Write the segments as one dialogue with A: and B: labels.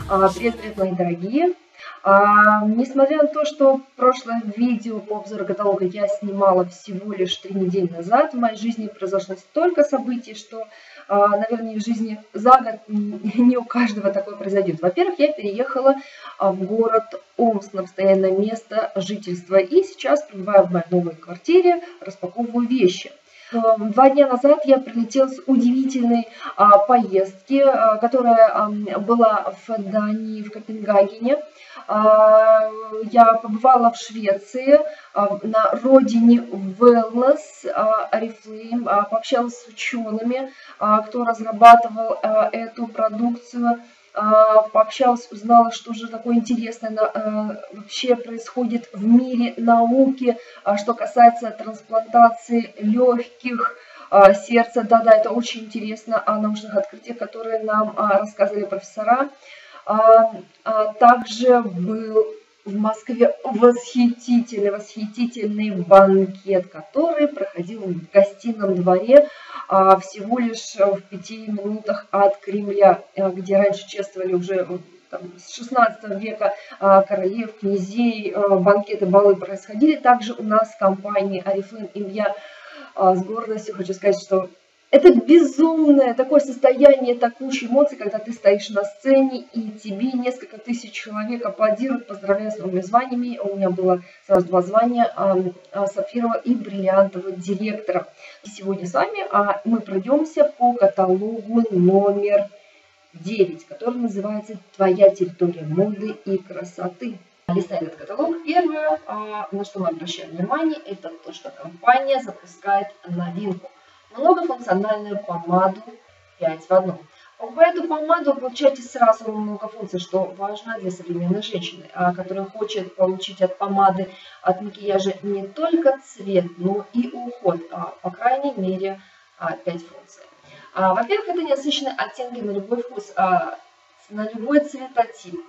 A: Привет, мои дорогие! Несмотря на то, что прошлое видео по обзору каталога я снимала всего лишь 3 недели назад, в моей жизни произошло столько событий, что, наверное, в жизни за год не у каждого такое произойдет. Во-первых, я переехала в город Омск на постоянное место жительства и сейчас пребываю в моей новой квартире, распаковываю вещи. 2 дня назад я прилетела с удивительной поездки, которая была в Дании, в Копенгагене. Я побывала в Швеции, на родине Wellness, Oriflame, пообщалась с учеными, кто разрабатывал эту продукцию. Пообщалась, узнала, что же такое интересное вообще происходит в мире науки, что касается трансплантации легких, сердца. Да, это очень интересно, о научных открытиях, которые нам рассказывали профессора. Также был в Москве восхитительный банкет, который проходил в гостином дворе всего лишь в 5 минутах от Кремля, где раньше чествовали уже с 16 века королев, князей, банкеты, балы происходили. Также у нас в компании Oriflame, и я с гордостью хочу сказать, что это безумное такое состояние, куча эмоций, когда ты стоишь на сцене, и тебе несколько тысяч человек аплодируют, поздравляют с новыми званиями. У меня было сразу 2 звания, сапфирового и бриллиантового директора. И сегодня с вами мы пройдемся по каталогу номер 9, который называется «Твоя территория моды и красоты». Листая этот каталог, первое, на что мы обращаем внимание, это то, что компания запускает новинку. Многофункциональную помаду 5 в 1. Покупая эту помаду, вы получаете сразу много функций, что важно для современной женщины, которая хочет получить от помады, от макияжа не только цвет, но и уход, по крайней мере 5 функций. Во-первых, это ненасыщенные оттенки на любой вкус, на любой цветотип,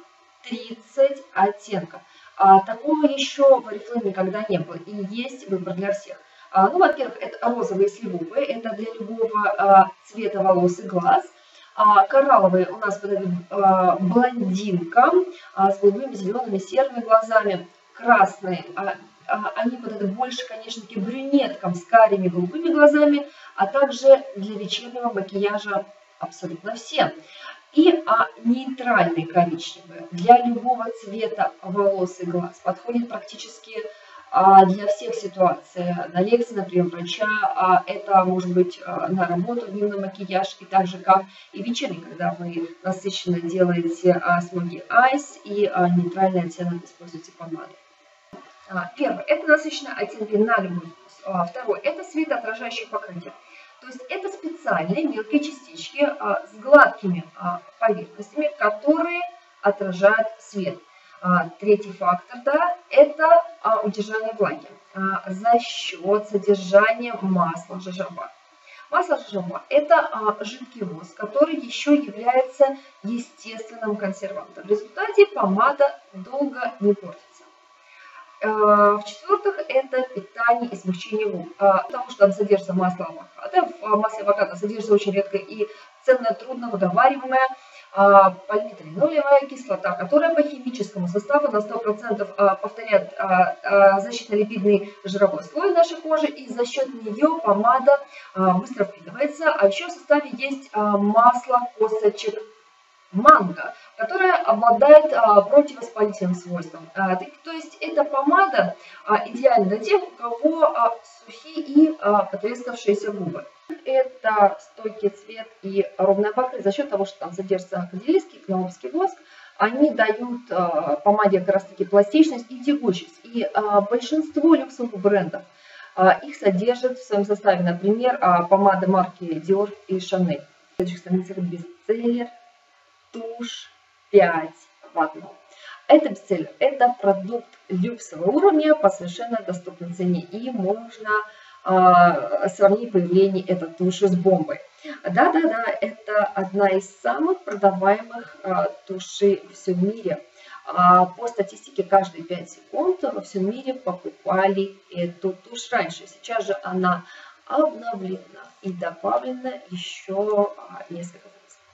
A: 30 оттенков. Такого еще в Oriflame никогда не было, и есть выбор для всех. Во-первых, это розовые с лиловые, это для любого цвета волос и глаз. Коралловые у нас подойдут блондинкам с голубыми, зелеными, серыми глазами. Красные, они подойдут больше, конечно, брюнеткам с карими голубыми глазами, а также для вечернего макияжа абсолютно всем. И нейтральные коричневые для любого цвета волос и глаз подходит практически для всех ситуаций. На лекции, например, врача, это может быть на работу, дневной макияж, и так же, как и вечерний, когда вы насыщенно делаете смоги айс и нейтральный оттенок используете помаду. Первое, это насыщенные оттенки на любой вкус. Второе, это светоотражающее покрытие. То есть это специальные мелкие частички с гладкими поверхностями, которые отражают свет. Третий фактор, это удержание влаги за счет содержания масла жожоба. Масло жожоба – это жидкий воск, который еще является естественным консервантом. В результате помада долго не портится. В-четвертых, это питание и смягчение губ, потому что там содержится масло авокадо. В масле авокадо содержится очень редко и ценная, трудно выговариваемая пальмитринолевая кислота, которая по химическому составу на 100% повторяет защитно-липидный жировой слой нашей кожи, и за счет нее помада быстро впитывается. А еще в составе есть масло косточек манго, которая обладает противовоспалительным свойством. То есть эта помада идеальна для тех, у кого сухие и потрескавшиеся губы. Это стойкий цвет и ровная покрытие. За счет того, что там содержится кадилийский, кноловский воск, они дают помаде как раз таки пластичность и текучесть. И большинство люксовых брендов их содержат в своем составе. Например, помады марки Dior и Chanel. В следующих страницах бестселлер тушь 5 в 1. Это бестселлер, это продукт люксового уровня по совершенно доступной цене, и можно сравнить появление этой туши с бомбой. Да, это одна из самых продаваемых тушей во всем мире. По статистике, каждые 5 секунд во всем мире покупали эту тушь раньше. Сейчас же она обновлена и добавлена еще несколько раз.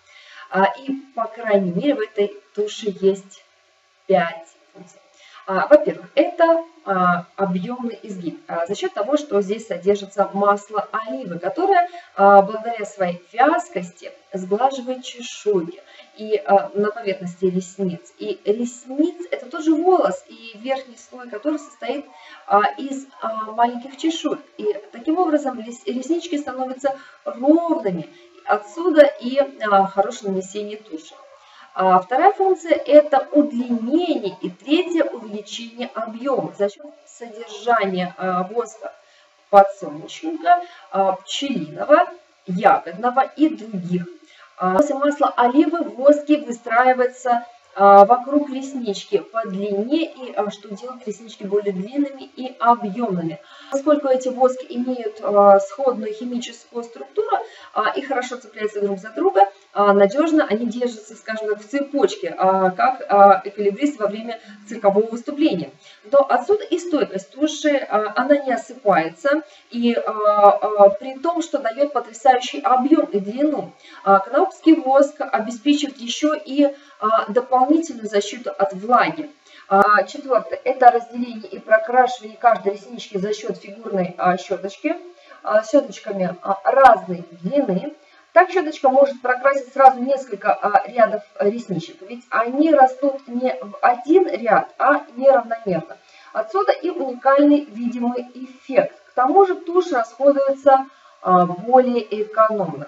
A: И, по крайней мере, в этой туши есть 5 функций. Во-первых, это объемный изгиб за счет того, что здесь содержится масло оливы, которое благодаря своей вязкости сглаживает чешуйки и на поверхности ресниц. И ресниц – это тоже волос, и верхний слой, который состоит из маленьких чешуек. И таким образом реснички становятся ровными. Отсюда и хорошее нанесение туши. Вторая функция – это удлинение, и третья – увеличение объема за счет содержания воска подсолнечника, пчелиного, ягодного и других. После масла оливы воски выстраиваются вокруг реснички по длине, и что делает реснички более длинными и объемными. Поскольку эти воски имеют сходную химическую структуру и хорошо цепляются друг за друга, надежно они держатся, скажем так, в цепочке, как эквилибрист во время циркового выступления. Но отсюда и стойкость туши, она не осыпается, и при том, что дает потрясающий объем и длину. Кнаупский воск обеспечивает еще и дополнительную защиту от влаги. Четвертое – это разделение и прокрашивание каждой реснички за счет фигурной щеточки щеточками разной длины. Так щеточка может прокрасить сразу несколько рядов ресничек, ведь они растут не в один ряд, а неравномерно. Отсюда и уникальный видимый эффект. К тому же тушь расходуется более экономно.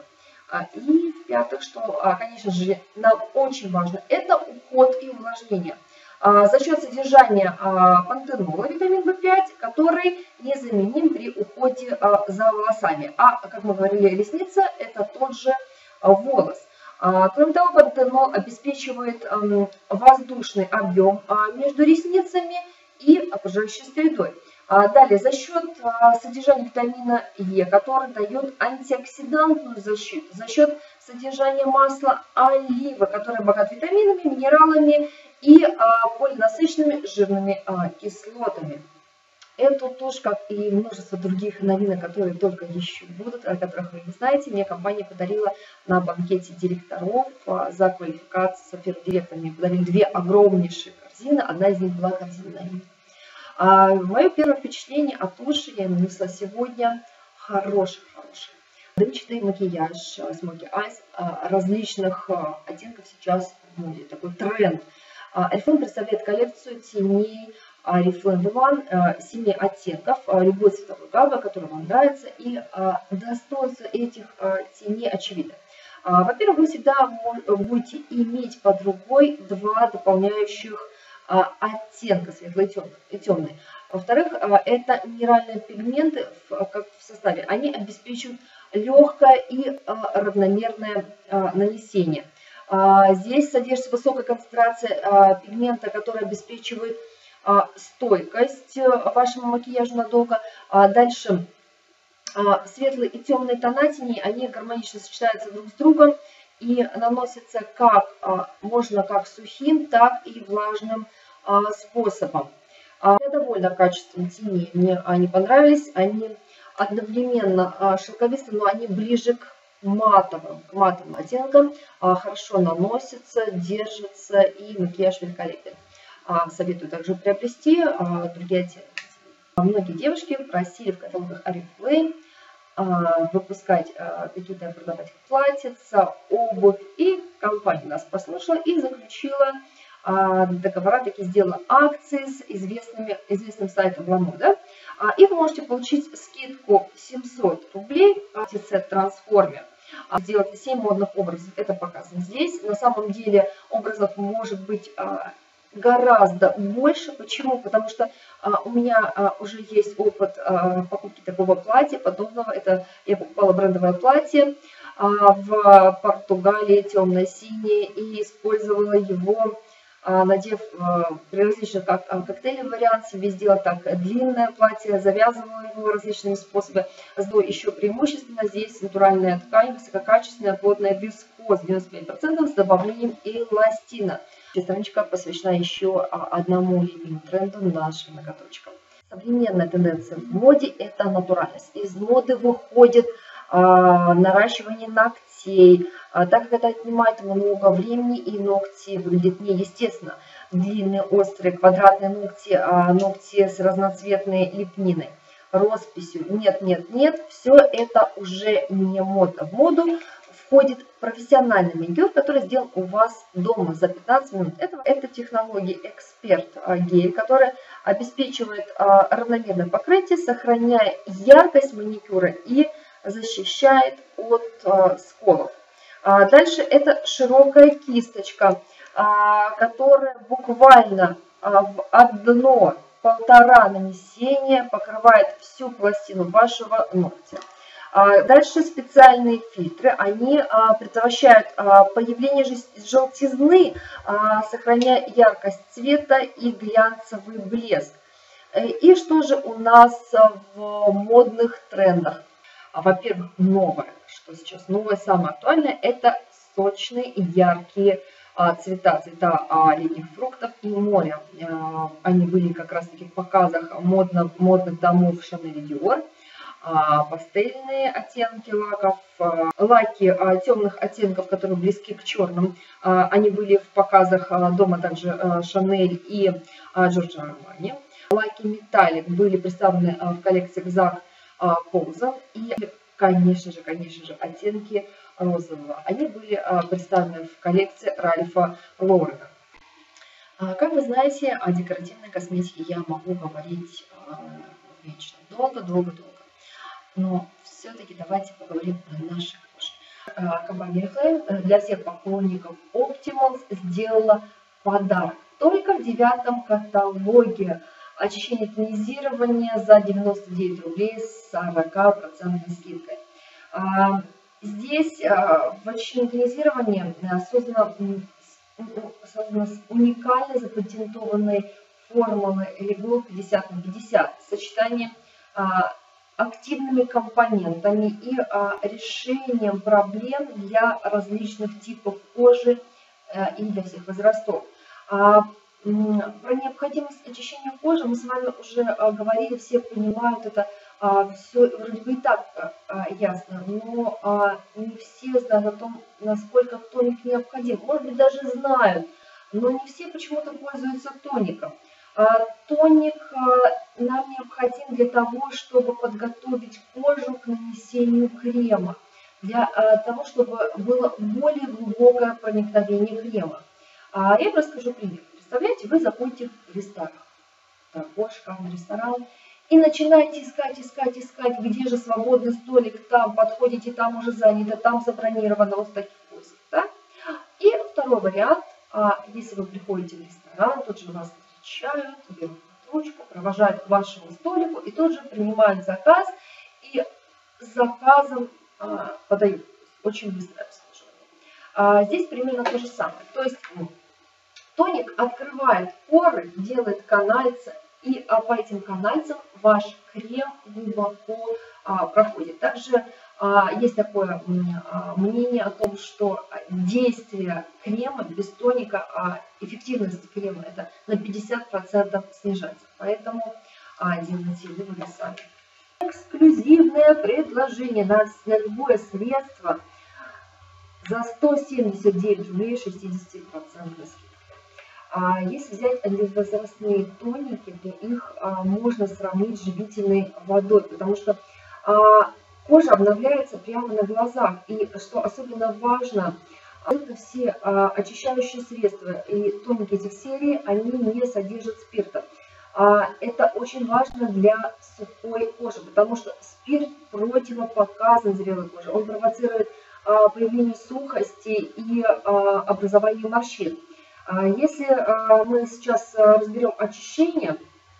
A: И в-пятых, что, конечно же, нам очень важно, это уход и увлажнение. За счет содержания пантенола, витамин В5, который незаменим при уходе за волосами. Как мы говорили, ресница – это тот же волос. Кроме того, пантенол обеспечивает воздушный объем между ресницами и окружающей средой. Далее, за счет содержания витамина Е, который дает антиоксидантную защиту, за счет содержания масла оливы, которое богат витаминами, минералами и полинасыщенными жирными кислотами. Эту тушь, как и множество других новинок, которые только еще будут, о которых вы не знаете, мне компания подарила на банкете директоров за квалификацию софер-директора. Мне подарили 2 огромнейшие корзины, одна из них была корзина новинок. Мое первое впечатление о туши я нанесла сегодня хороший. Дымчатый макияж, смоки айс различных оттенков сейчас в моде, такой тренд. Oriflame представляет коллекцию теней Oriflame One 7 оттенков любой цветовой гаммы, которая вам нравится, и достоинство этих теней очевидно. Во-первых, вы всегда будете иметь под рукой 2 дополняющих оттенка, светлый и темный. Во-вторых, это минеральные пигменты как в составе, они обеспечивают легкое и равномерное нанесение. Здесь содержится высокая концентрация пигмента, которая обеспечивает стойкость вашему макияжу надолго. Дальше светлые и темные тона теней, они гармонично сочетаются друг с другом и наносятся можно как сухим, так и влажным способом. Я довольна качеством теней, мне они понравились, они одновременно шелковистые, но они ближе к матовым оттенкам, хорошо наносятся, держатся, и макияж великолепен. Советую также приобрести другие оттенки. Многие девушки просили в каталогах Oriflame выпускать какие-то продавать платьица, обувь, и компания нас послушала и заключила договора, такие сделала акции с известным сайтом Ламода. И вы можете получить скидку 700 рублей в сет трансформе. Сделать 7 модных образов, это показано здесь. На самом деле образов может быть гораздо больше. Почему? Потому что у меня уже есть опыт покупки такого платья, подобного. Это я покупала брендовое платье в Португалии, темно-синее, и использовала его, надев при различных коктейльных вариантах, себе сделала так длинное платье, завязывала его различными способами. Еще преимущественно здесь натуральная ткань, высококачественная, плотная, вискоз 95% с добавлением эластина. Страничка посвящена еще одному любимому тренду нашим ноготочкам. Современная тенденция в моде – это натуральность. Из моды выходит наращивание ногтей, так как это отнимает много времени и ногти выглядят неестественно. Длинные, острые, квадратные ногти, ногти с разноцветной лепниной, росписью. Нет, нет, нет, все это уже не модно. В моду входит профессиональный маникюр, который сделан у вас дома за 15 минут. Это технология Эксперт гель, которая обеспечивает равномерное покрытие, сохраняя яркость маникюра и защищает от сколов. Дальше это широкая кисточка, которая буквально в 1-1,5 нанесения покрывает всю пластину вашего ногтя. Дальше специальные фильтры, они предотвращают появление желтизны, сохраняя яркость цвета и глянцевый блеск. И что же у нас в модных трендах? Во-первых, новое, что сейчас новое, самое актуальное, это сочные и яркие цвета летних фруктов и моря. Они были как раз таки в показах модных домов Шанель и Диор. Пастельные оттенки лаков, лаки темных оттенков, которые близки к черным, они были в показах дома также Шанель и Джорджо Армани. Лаки металлик были представлены в коллекциях Zach Posen и, конечно же, оттенки розового. Они были представлены в коллекции Ральфа Лорена. Как вы знаете, о декоративной косметике я могу говорить вечно, долго. Но все-таки давайте поговорим о нашей коже. Компания Oriflame для всех поклонников Optimals сделала подарок. Только в 9-м каталоге очищение тонизирования за 99 рублей с 40% скидкой. Здесь в очищении тонизирования создана уникальная запатентованная формула Reglue 50/50 с сочетанием активными компонентами и решением проблем для различных типов кожи и для всех возрастов. Про необходимость очищения кожи мы с вами уже говорили, все понимают это, все вроде бы и так ясно, но не все знают о том, насколько тоник необходим. Может быть, даже знают, но не все почему-то пользуются тоником. Тоник нам необходим для того, чтобы подготовить кожу к нанесению крема, для того, чтобы было более глубокое проникновение крема. Я вам расскажу пример. Представляете, вы заходите в ресторан, дорогой шикарный ресторан, и начинаете искать, где же свободный столик, там подходите, там уже занято, там забронировано, вот в таких поисках. Да? И второй вариант, если вы приходите в ресторан, тут же вас встречают, берут ручку, провожают к вашему столику и тут же принимают заказ, и с заказом подают. Очень быстрое обслуживание. Здесь примерно то же самое. То есть тоник открывает поры, делает канальцы, и по этим канальцам ваш крем глубоко проходит. Также есть такое мнение о том, что действие крема без тоника, эффективность крема это на 50% снижается. Поэтому делайте выводы сами. Эксклюзивное предложение на любое средство за 179 рублей 60% скидка. Если взять антивозрастные тоники, то их можно сравнить с живительной водой, потому что кожа обновляется прямо на глазах. И что особенно важно, все очищающие средства и тоники этих серий, они не содержат спирта. Это очень важно для сухой кожи, потому что спирт противопоказан зрелой коже. Он провоцирует появление сухости и образование морщин. Если мы сейчас разберем очищение,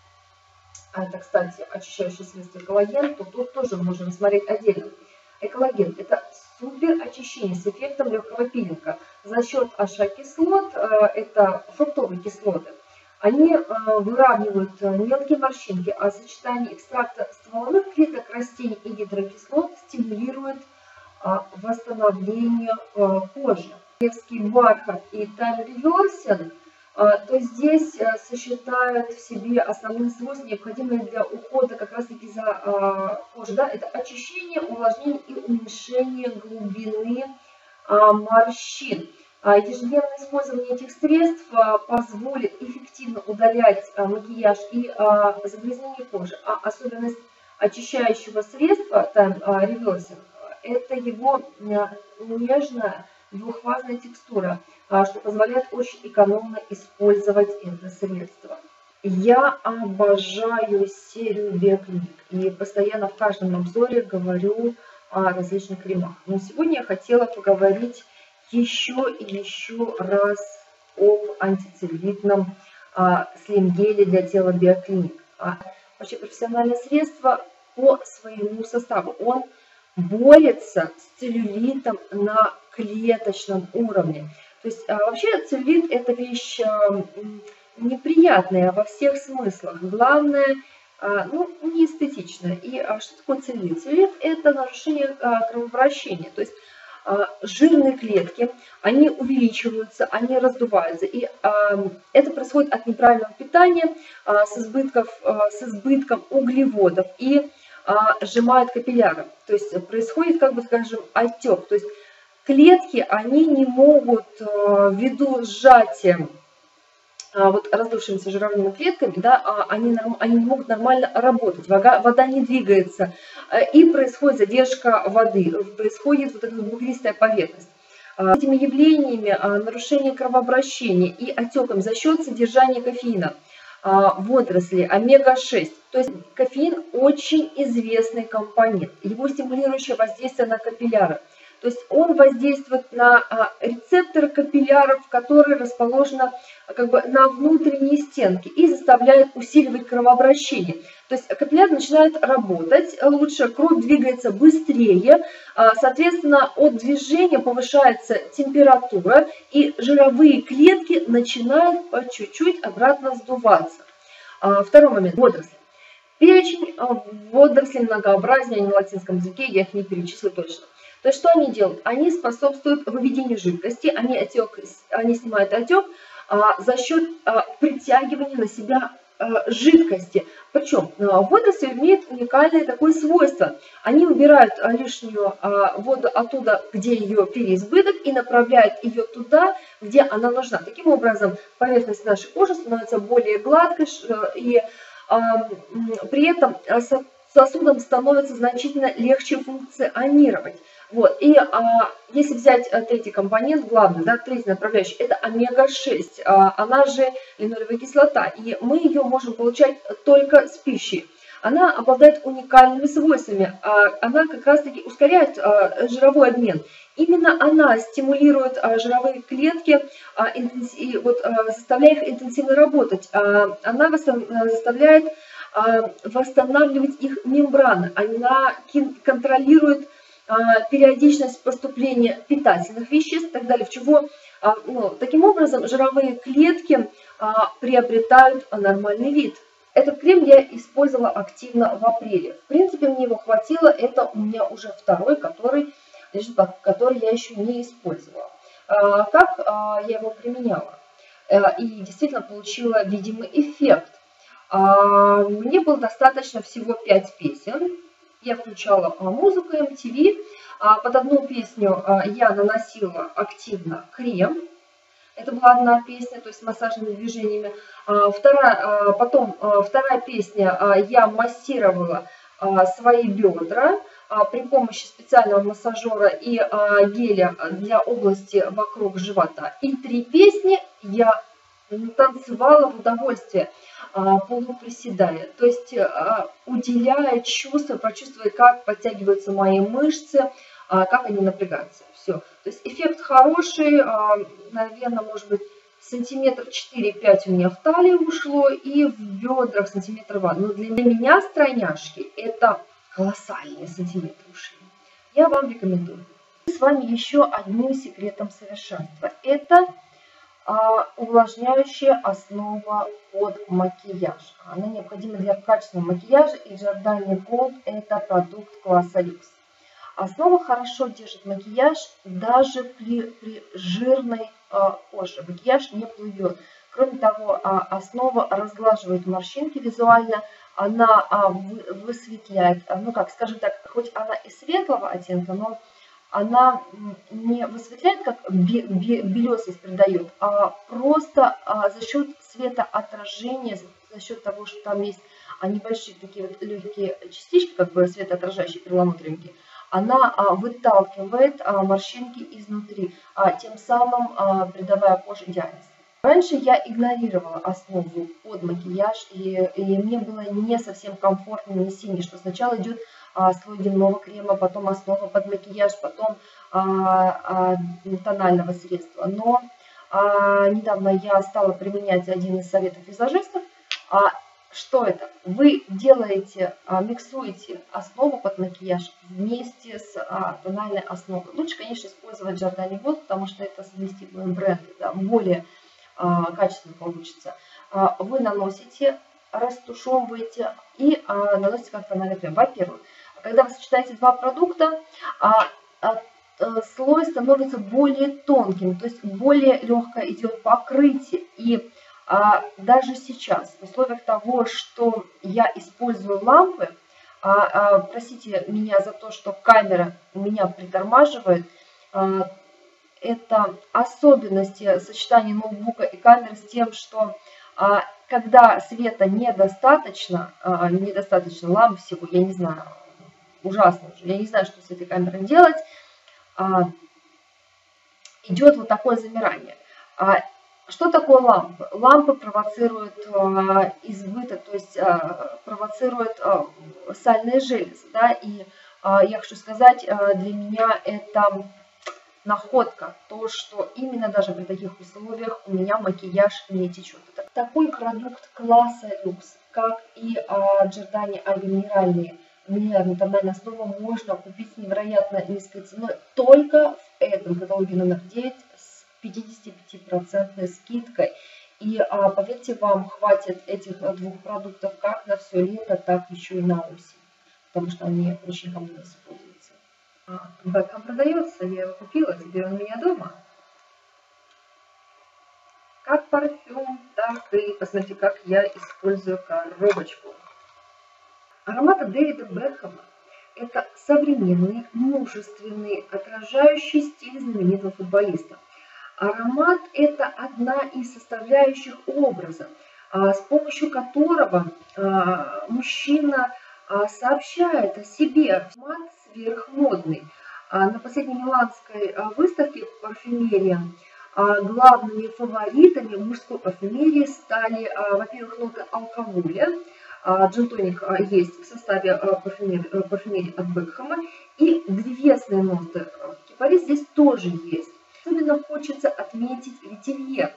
A: это, кстати, очищающее средство экологен, то тут тоже можем смотреть отдельно. Экологен – это супер очищение с эффектом легкого пилинга. За счет АШ-кислот, это фруктовые кислоты, они выравнивают мелкие морщинки, а сочетание экстракта стволовых клеток растений и гидрокислот стимулирует восстановление кожи. Королевский бархат и тайм-реверсинг то здесь сочетают в себе основные свойства, необходимые для ухода как раз-таки за кожей. Да? Это очищение, увлажнение и уменьшение глубины морщин. Ежедневное использование этих средств позволит эффективно удалять макияж и загрязнение кожи. А особенность очищающего средства Time Reversing – это его нежная двухфазная текстура, что позволяет очень экономно использовать это средство. Я обожаю серию Биоклиник и постоянно в каждом обзоре говорю о различных кремах. Но сегодня я хотела поговорить еще и еще раз об антицеллюлитном слим-геле для тела Биоклиник. Вообще профессиональное средство по своему составу. Он борется с целлюлитом на клеточном уровне. То есть вообще целлюлит это вещь неприятная во всех смыслах. Главное, не эстетичная. И что такое целлюлит? Целлюлит это нарушение кровообращения. То есть жирные клетки, они увеличиваются, они раздуваются. И это происходит от неправильного питания с избытком углеводов и сжимают капилляры. То есть происходит, как бы скажем, отек. То есть клетки, они не могут ввиду сжатия раздувшимися жировыми клетками, да, они не могут нормально работать, вода не двигается, и происходит задержка воды, происходит вот эта бугристая поверхность. Этими явлениями нарушение кровообращения и отеком за счет содержания кофеина, водорослей, омега-6. То есть кофеин очень известный компонент, его стимулирующее воздействие на капилляры. То есть он воздействует на рецепторы капилляров, которые расположены как бы на внутренней стенке и заставляет усиливать кровообращение. То есть капилляр начинает работать лучше, кровь двигается быстрее, соответственно, от движения повышается температура и жировые клетки начинают по чуть-чуть обратно сдуваться. Второй момент – водоросли. Перечень водорослей многообразнее, они на латинском языке, я их не перечислю точно. То есть что они делают? Они способствуют выведению жидкости, они снимают отек за счет притягивания на себя жидкости. Причем водоросли имеют уникальное такое свойство. Они убирают лишнюю воду оттуда, где ее переизбыток, и направляют ее туда, где она нужна. Таким образом, поверхность нашей кожи становится более гладкой, и при этом сосудам становится значительно легче функционировать. Вот. И если взять третий компонент, главный, да, третий направляющий, это омега-6, она же линолевая кислота, и мы ее можем получать только с пищей. Она обладает уникальными свойствами, она как раз-таки ускоряет жировой обмен. Именно она стимулирует жировые клетки, заставляя их интенсивно работать. Она заставляет восстанавливать их мембраны, она контролирует периодичность поступления питательных веществ и так далее, в чего таким образом жировые клетки приобретают нормальный вид. Этот крем я использовала активно в апреле. В принципе, мне его хватило, это у меня уже второй, который я еще не использовала. Как я его применяла? И действительно получила видимый эффект. Мне было достаточно всего 5 песен. Я включала музыку MTV. Под одну песню я наносила активно крем. Это была одна песня, то есть с массажными движениями. Вторая песня, я массировала свои бедра при помощи специального массажера и геля для области вокруг живота. И 3 песни я танцевала в удовольствие, полуприседая, то есть уделяя чувство, прочувствуя, как подтягиваются мои мышцы, как они напрягаются. Все. То есть эффект хороший, наверное, может быть, сантиметр 4-5 у меня в талии ушло и в бедрах сантиметр 2. Но для меня стройняшки это колоссальные сантиметры ушли. Я вам рекомендую. С вами еще одним секретом совершенства. Это увлажняющая основа под макияж. Она необходима для качественного макияжа, и Giordani Gold это продукт класса люкс. Основа хорошо держит макияж даже при жирной коже. Макияж не плывет. Кроме того, основа разглаживает морщинки визуально, она высветляет, ну как, скажем так, хоть она и светлого оттенка, но она не высветляет, как белесость придает, а просто за счет светоотражения, за счет того, что там есть небольшие такие вот легкие частички, как бы светоотражающие перламутровенькие, она выталкивает морщинки изнутри, тем самым придавая коже идеальность. Раньше я игнорировала основу под макияж, и мне было не совсем комфортно нанести мне, что сначала идет слой дневного крема, потом основа под макияж, потом тонального средства. Но недавно я стала применять один из советов визажистов. Что это? Вы делаете, миксуете основу под макияж вместе с тональной основой. Лучше, конечно, использовать Giordani Gold, потому что это совместимый бренд, да, более качественно получится. Вы наносите, растушевываете и наносите как тональный крем. Во-первых, когда вы сочетаете два продукта, слой становится более тонким, то есть более легкое идет покрытие. И даже сейчас, в условиях того, что я использую лампы, простите меня за то, что камера меня притормаживает, это особенности сочетания ноутбука и камеры с тем, что когда света недостаточно ламп всего, я не знаю, ужасно уже, я не знаю, что с этой камерой делать, идет вот такое замирание. Что такое лампы? Лампы провоцируют избыток, то есть провоцируют сальные железы, да, и я хочу сказать, для меня это находка, то, что именно даже при таких условиях у меня макияж не течет. Такой продукт класса люкс, как и Giordani минеральная тональная основа, можно купить с невероятно низкой ценой только в этом каталоге номер 9 с 55% скидкой. И поверьте, вам хватит этих двух продуктов как на все лето, так еще и на осень, потому что они очень ко мне используются. Бэкхэм продается, я его купила, теперь он у меня дома. Как парфюм, так и посмотрите, как я использую коробочку. Ароматы Дэвида Бекхэма – это современный, мужественный, отражающий стиль знаменитого футболиста. Аромат – это одна из составляющих образа, с помощью которого мужчина сообщает о себе. Аромат сверхмодный. На последней миланской выставке парфюмерии главными фаворитами мужской парфюмерии стали, во-первых, ноты алкоголя. Джин-тоник есть в составе парфюмерии от Бекхэма. И древесные ноты кипарис здесь тоже есть. Особенно хочется отметить ветивьер,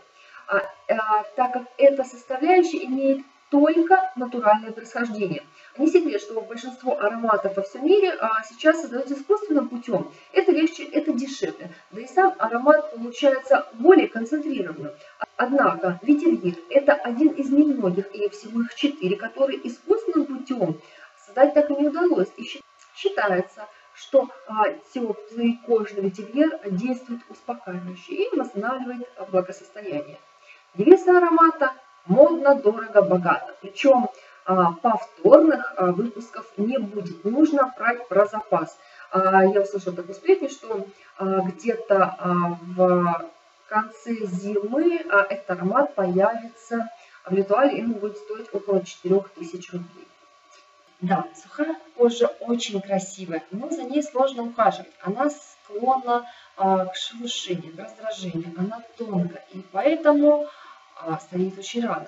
A: так как эта составляющая имеет только натуральное происхождение. Не секрет, что большинство ароматов во всем мире сейчас создаются искусственным путем. Это легче, это дешевле. Да и сам аромат получается более концентрированным. Однако ветивьер – это один из немногих, и всего их 4, которые искусственным путем создать так и не удалось. И считается, что теплый кожный ветивьер действует успокаивающе и восстанавливает благосостояние. Девиз аромата – модно, дорого, богато. Причем повторных выпусков не будет. Нужно брать про запас. Я услышала такую сплетню, что где-то в конце зимы этот аромат появится в Литуале, и он будет стоить около 4000 рублей. Да, сухая кожа очень красивая, но за ней сложно ухаживать. Она склонна к шелушению, к раздражению, она тонкая, и поэтому стоит очень рано.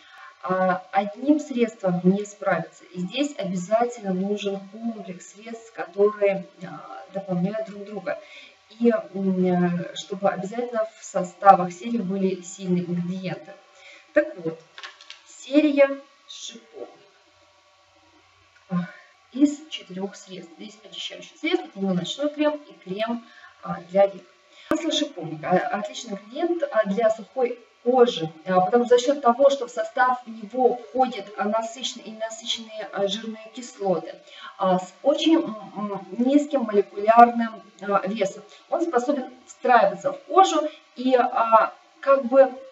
A: Одним средством не справиться. И здесь обязательно нужен комплекс средств, которые дополняют друг друга. И чтобы обязательно в составах серии были сильные ингредиенты. Так вот, серия шиповник из 4 средств. Здесь очищающий средств, это ночной крем и крем для век. Масло шиповника – отличный ингредиент для сухой кожи, потому что за счет того, что в состав него входят насыщенные и ненасыщенные жирные кислоты с очень низким молекулярным весом. Он способен встраиваться в кожу и как бы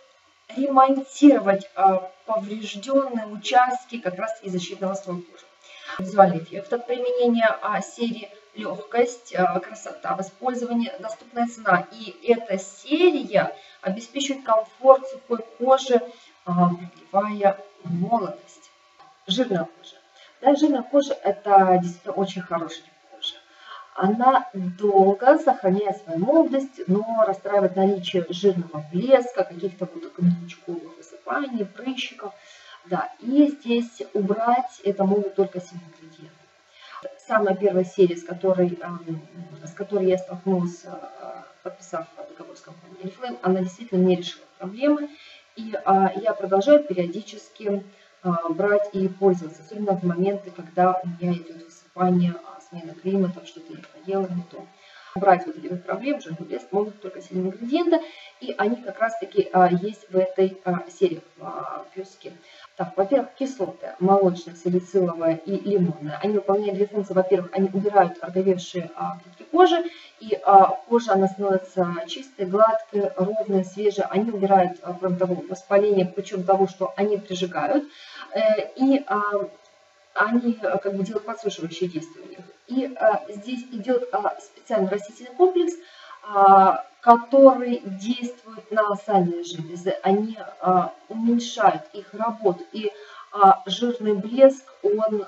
A: ремонтировать поврежденные участки как раз и защитного слоя кожи. Визуальный эффект от применения серии легкость, красота в использовании, доступная цена. И эта серия обеспечивает комфорт сухой кожи, продлевая молодость. Жирная кожа. Да, жирная кожа – это действительно очень хорошая кожа. Она долго сохраняет свою молодость, но расстраивает наличие жирного блеска, каких-то вот гнойничковых высыпаний, прыщиков. Да, и здесь убрать это могут только сильные ингредиенты. Самая первая серия, с которой я столкнулась, подписав договор с компанией Oriflame, она действительно не решила проблемы. И я продолжаю периодически брать и пользоваться, особенно в моменты, когда у меня идет высыпание, смена климата, что-то я поела не то. Брать вот эти вот проблемы, жирный блеск могут только сильные ингредиенты, и они как раз таки есть в этой серии Pure Skin. Так, во-первых, кислоты молочная, салициловая и лимонная. Они выполняют две функции. Во-первых, они убирают ороговевшие клетки кожи, и кожа она становится чистой, гладкой, ровной, свежей. Они убирают, кроме того, воспаление, причем того, что они прижигают, и они как бы делают подсушивающее действие у них. И здесь идет специальный растительный комплекс, который действует на сальные железы. Они уменьшают их работу, и жирный блеск, он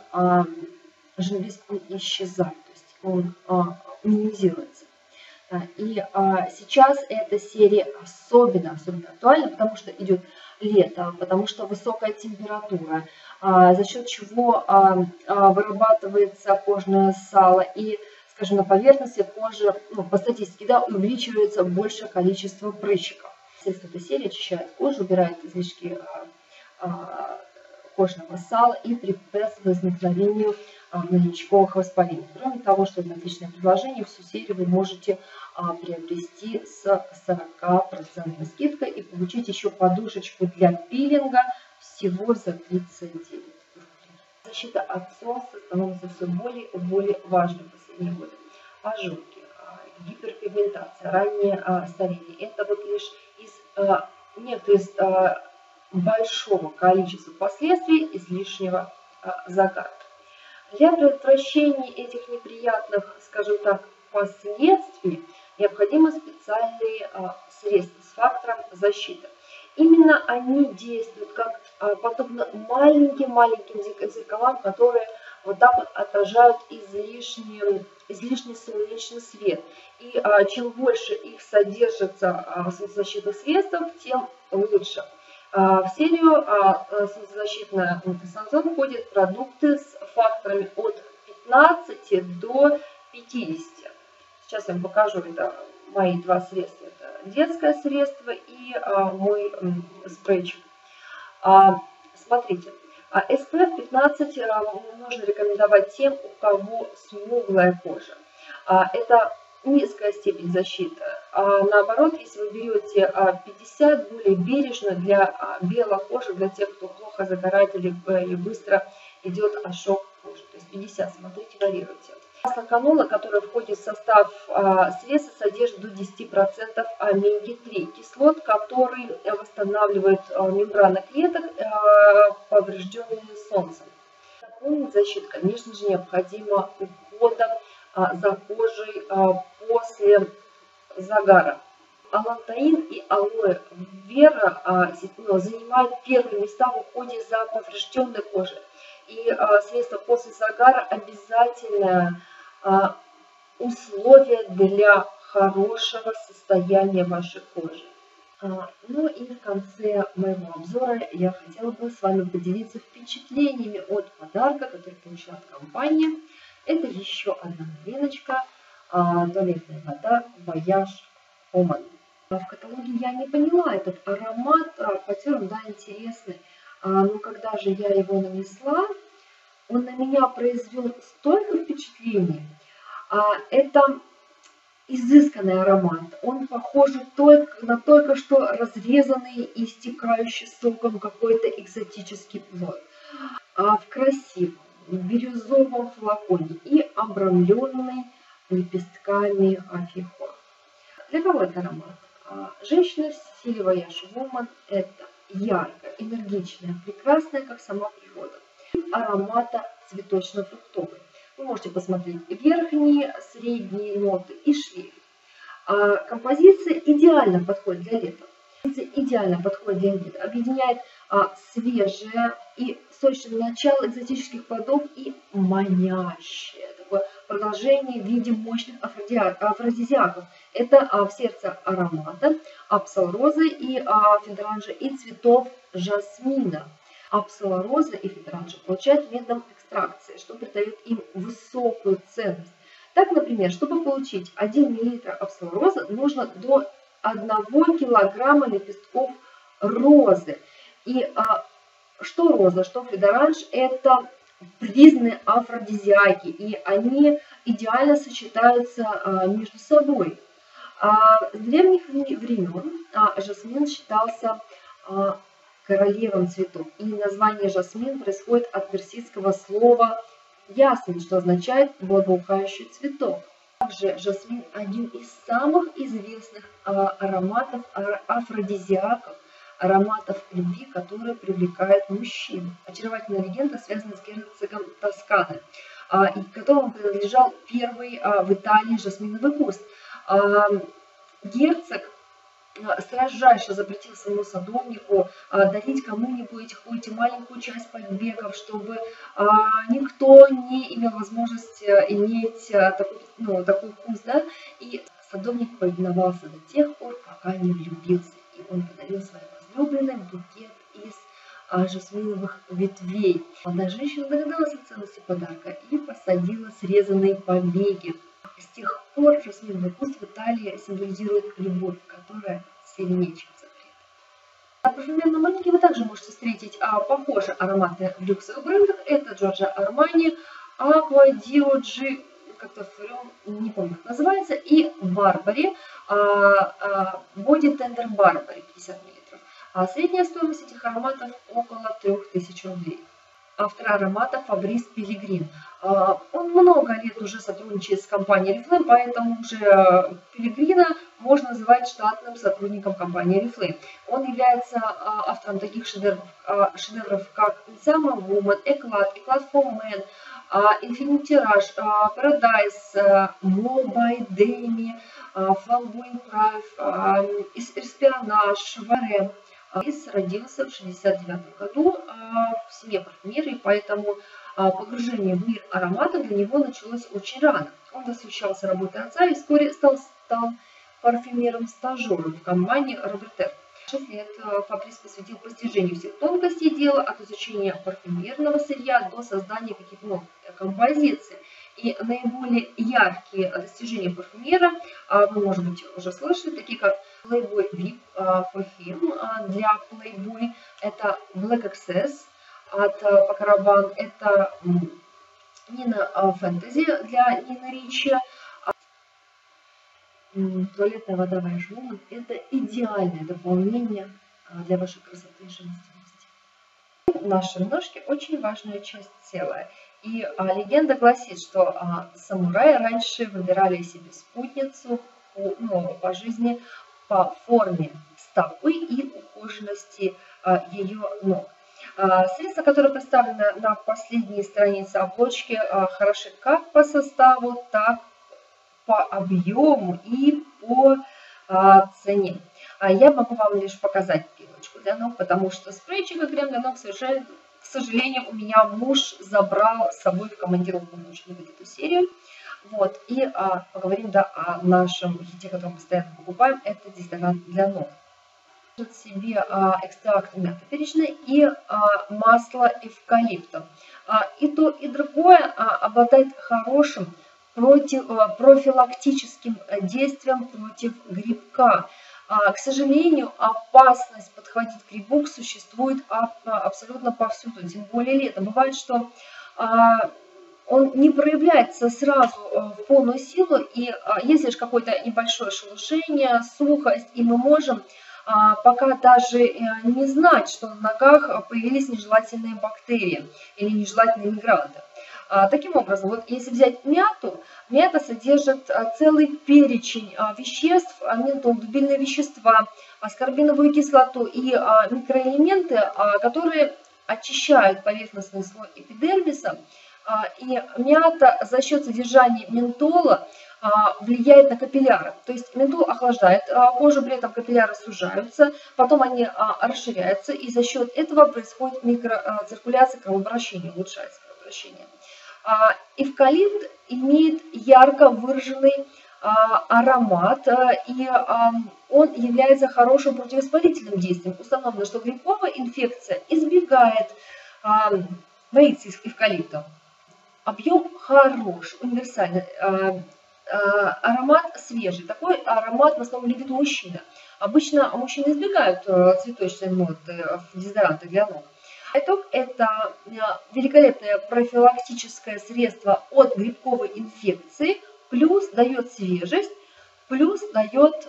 A: исчезает, то есть он минимизируется. И сейчас эта серия особенно актуальна, потому что идет лето, потому что высокая температура, за счет чего вырабатывается кожное сало, и, скажем, на поверхности кожи, по статистике, да, увеличивается большее количество прыщиков. Эта серия очищает кожу, убирает излишки кожного сала и препятствует возникновению гнойничковых воспалений. Кроме того, что это отличное предложение, всю серию вы можете приобрести с 40% скидкой и получить еще подушечку для пилинга всего за 39 рублей. Защита от солнца становится все более и более важной в последние годы. Ожоги, гиперпигментация, раннее старение – это вот лишь из большого количества последствий излишнего загара. Для предотвращения этих неприятных, скажем так, последствий необходимы специальные средства с фактором защиты. Именно они действуют как подобно маленьким зеркалам, которые вот так вот отражают излишний солнечный свет. И чем больше их содержится в солнцезащитных средствах, тем лучше. В серию солнцезащитная антисанзон входят продукты с факторами от 15 до 50. Сейчас я вам покажу, это мои два средства. Это детское средство и мой спрейчик. Смотрите, SPF 15 можно рекомендовать тем, у кого смуглая кожа. Это низкая степень защиты. Наоборот, если вы берете 50, более бережно для белой кожи, для тех, кто плохо загорает или быстро идет ожог кожи. То есть 50, смотрите, варьируйте. Масло канола, которое входит в состав средства, содержит до 10% омеги-3 кислот, которые восстанавливают мембраны клеток, поврежденные солнцем. Дополнительная защита, конечно же, необходима уходом за кожей после загара. Алантаин и алоэ вера занимают первые места в уходе за поврежденной кожей. И средства после загара обязательное условие для хорошего состояния вашей кожи. Ну и в конце моего обзора я хотела бы с вами поделиться впечатлениями от подарка, который получила от компании. Это еще одна новиночка, туалетная вода Voyage Woman. В каталоге я не поняла этот аромат, хотя он, да, интересный. Но когда же я его нанесла, он на меня произвел столько впечатлений. Это изысканный аромат. Он похож на только что разрезанный и истекающий соком какой-то экзотический плод. В красивом бирюзовом флаконе и обрамленный лепестками фихо. Для кого это аромат? Женщина в стиле Voyage Woman – это яркая, энергичная, прекрасная, как сама природа. Аромата цветочно-фруктовый. Вы можете посмотреть верхние, средние ноты и шлейф. Композиция идеально подходит для лета. Идеально подходит для лета. Объединяет свежее и сочное начало экзотических плодов и манящее такое продолжение в виде мощных афродизиаков. Это в сердце аромата апсал-розы и фидранжа и цветов жасмина. Апсал-роза и фидранжа получают методом экстракции, что придает им высокую ценность. Так, например, чтобы получить 1 мл апсал-розы, нужно до 1 килограмма лепестков розы. И что роза, что фидранж – это признанные афродизиаки, и они идеально сочетаются между собой. С древних времен жасмин считался королевом цветов, и название жасмин происходит от персидского слова ясмин, что означает благоухающий цветок. Также жасмин один из самых известных ароматов, афродизиаков, ароматов любви, которые привлекают мужчин. Очаровательная легенда связана с герцогом Тосканы, которому принадлежал первый в Италии жасминовый куст. Герцог строжайше запретил своему садовнику дарить кому-нибудь хоть маленькую часть побегов, чтобы никто не имел возможности иметь такой вкус, да? И садовник повиновался до тех пор, пока не влюбился, и он подарил своей возлюбленной букет из жасминовых ветвей. Молодая женщина догадалась о ценности подарка и посадила срезанные побеги. С тех пор жасминовый куст в Италии символизирует любовь, которая сильнее, чем запрет. На парфюмерном рынке вы также можете встретить похожие ароматы в люксовых брендах. Это Giorgio Armani, Aqua di Oggi, как-то не помню, как называется, и Burberry, Body Tender Burberry 50 мл. Средняя стоимость этих ароматов около 3000 рублей. Автор аромата Фабрис Пелигрин. Он много лет уже сотрудничает с компанией Oriflame, поэтому уже Пелигрина можно называть штатным сотрудником компании Oriflame. Он является автором таких шедевров как Insama Woman, Eclat for Men, Infinity Rush, Paradise, More by Demi, Flamboyant Pride, Espionage, Varem. Фабрис родился в 1969 году в семье парфюмера, и поэтому погружение в мир аромата для него началось очень рано. Он восхищался работой отца и вскоре стал парфюмером-стажером в компании Робертер. 6 лет Фабрис посвятил постижению всех тонкостей дела, от изучения парфюмерного сырья до создания каких-то композиций. И наиболее яркие достижения парфюмера вы, может быть, уже слышали, такие как Playboy VIP for Him для Playboy, это Black Access от Paco Rabanne, это Nina Fantasy для Нины Ричи, туалетная вода Voyage Woman – это идеальное дополнение для вашей красоты и женственности. Наши ножки – очень важная часть тела. И легенда гласит, что самураи раньше выбирали себе спутницу по жизни по форме стопы и ухоженности ее ног. Средства, которые представлены на последней странице обложки, хороши как по составу, так по объему и по цене. Я могу вам лишь показать пилочку для ног, потому что спрейчик и крем для ног совершенно, к сожалению, у меня муж забрал с собой в командировку, он очень любит эту серию. Вот, и поговорим о нашем хите, который мы постоянно покупаем, это дезодорант для ног. В себе экстракт мяты перечной и масло эвкалипта. И то, и другое обладает хорошим профилактическим действием против грибка. К сожалению, опасность подхватить грибок существует абсолютно повсюду, тем более летом. Бывает, что он не проявляется сразу в полную силу, и есть лишь какое-то небольшое шелушение, сухость, и мы можем пока даже не знать, что на ногах появились нежелательные бактерии или нежелательные мигранты. Таким образом, вот если взять мяту, мята содержит целый перечень веществ, ментолдубильные вещества, аскорбиновую кислоту и микроэлементы, которые очищают поверхностный слой эпидермиса. И мята за счет содержания ментола влияет на капилляры. То есть ментол охлаждает кожу, при этом капилляры сужаются, потом они расширяются, и за счет этого происходит микроциркуляция кровообращения, улучшается кровообращение. Эвкалипт имеет ярко выраженный аромат, и он является хорошим противовоспалительным действием. Установлено, что грибковая инфекция боится эвкалипта. Объем хорош, универсальный, аромат свежий. Такой аромат в основном любит мужчина. Обычно мужчины избегают цветочной ноты в дезодорантах для ног. Итог – это великолепное профилактическое средство от грибковой инфекции, плюс дает свежесть, плюс дает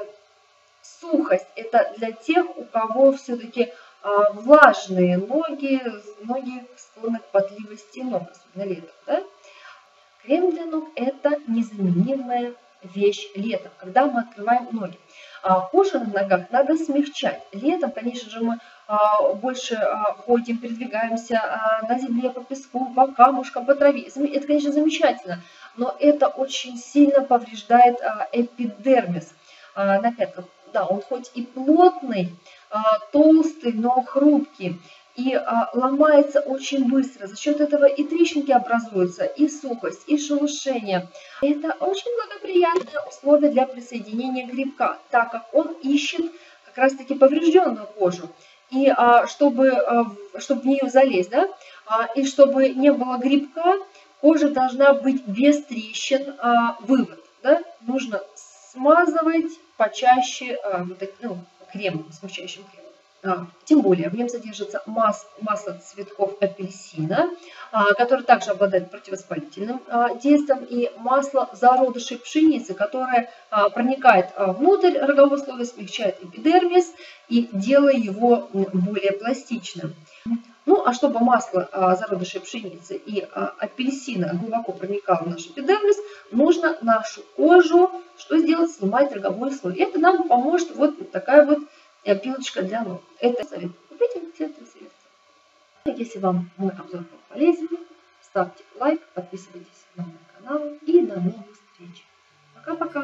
A: сухость. Это для тех, у кого все-таки влажные ноги склонны к потливости ног, особенно летом. Да? Крем для ног – это незаменимая вещь летом, когда мы открываем ноги. Кожу на ногах надо смягчать. Летом, конечно же, мы больше ходим, передвигаемся на земле, по песку, по камушкам, по траве. Это, конечно, замечательно, но это очень сильно повреждает эпидермис на пятках. Да, он хоть и плотный, толстый, но хрупкий. И ломается очень быстро. За счет этого и трещинки образуются, и сухость, и шелушение. Это очень благоприятное условие для присоединения грибка, так как он ищет как раз-таки поврежденную кожу. И чтобы в нее залезть, да, и чтобы не было грибка, кожа должна быть без трещин. Вывод, да, нужно смазывать почаще кремом, смягчающим кремом. Тем более в нем содержится масло цветков апельсина, которое также обладает противовоспалительным действием, и масло зародышей пшеницы, которое проникает внутрь рогового слоя, смягчает эпидермис и делая его более пластичным. Ну, а чтобы масло зародышей пшеницы и апельсина глубоко проникало в наш эпидермис, нужно нашу кожу, что сделать? Снимать роговой слой. И это нам поможет вот такая вот пилочка для ног. Это совет. Купите все это средство. Если вам мой обзор был полезен, ставьте лайк, подписывайтесь на мой канал и до новых встреч. Пока-пока.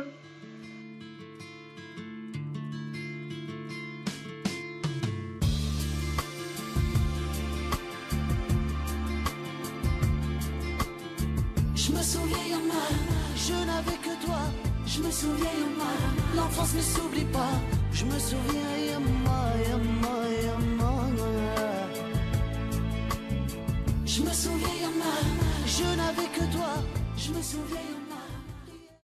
B: Je me souviens Yama, je n'avais que toi. Je me souviens Yama, l'enfance ne s'oublie pas. Je me souviens Yama, Yama, Yama. Je me souviens